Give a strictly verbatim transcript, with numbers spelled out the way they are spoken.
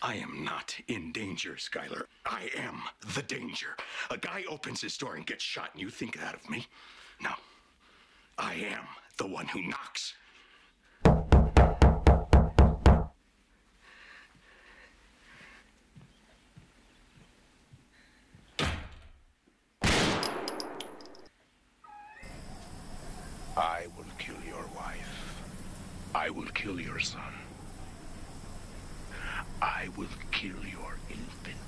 I am not in danger, Skylar. I am the danger. A guy opens his door and gets shot, and you think that of me? No. I am the one who knocks. I will kill your wife. I will kill your son. I will kill your infant.